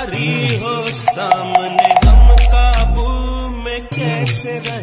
तुम्हारी हो सामने हम काबू में कैसे रहे।